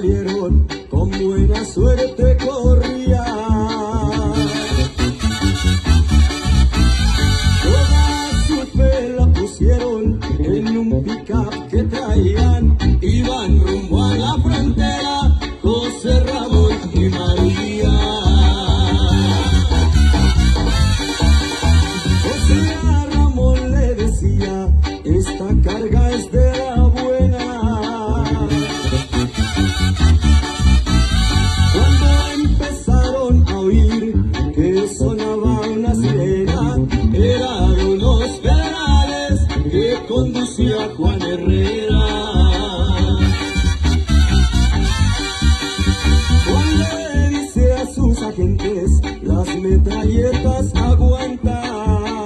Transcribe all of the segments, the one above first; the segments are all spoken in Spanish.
salieron, con buena suerte corrían. Toda su fe la pusieron en un pick-up que traían. Iban rumbo a la frontera, José Ramón y María. José Ramón le decía, esta carga es de la buena. Cuando empezaron a oír que sonaba una sirena, eran unos federales que conducía Juan Herrera. Juan le dice a sus agentes, las metralletas aguantan.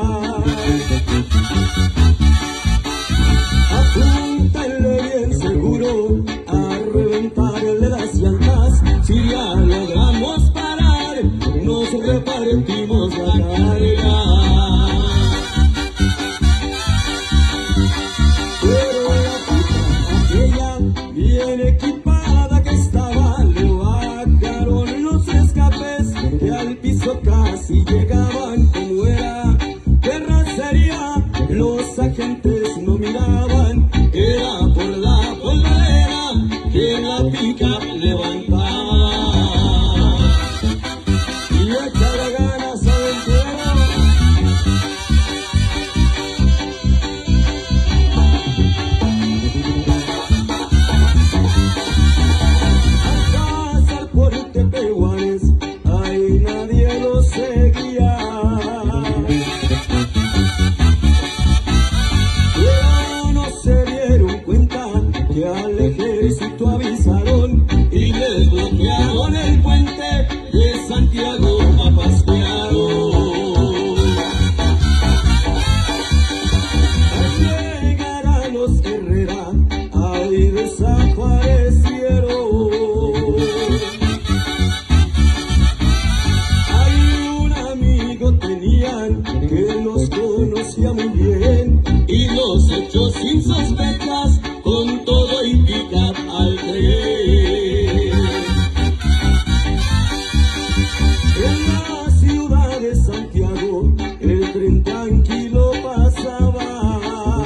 Apúntenle bien seguro a reventarle las llantas. Si ya logramos parar, nos repartimos la carga. Pero la puta aquella bien equipada que estaba, le bajaron los escapes que al piso casi llegaban. Como era terracería, los agentes no miraban, era por la polvadera que la pica levantaba. Y echaba ganas aventurero. Al pasar por Tepehuanes, ahí nadie lo seguía. Pero no se dieron cuenta que al ejército avisaron y les bloquearon el puente de Santiago a Pascuaro. Al llegar a los Herrera, ahí desaparecieron. Ahí un amigo tenían que los conocía muy bien y los echó sin sospechas con todo y pick-up al tren. En la ciudad de Santiago el tren tranquilo pasaba.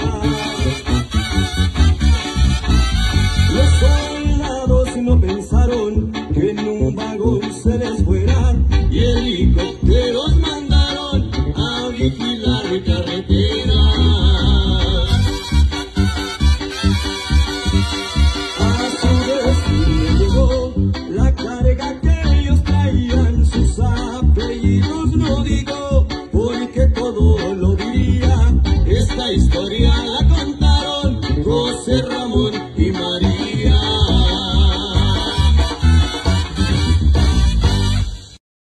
Los soldados no pensaron que en un vagón se les fueran y helicópteros mandaron a vigilar carretera. A su destino llegó la carga que ellos traían. Sus apellidos no digo porque todo lo diría. Esta historia la contaron José Ramón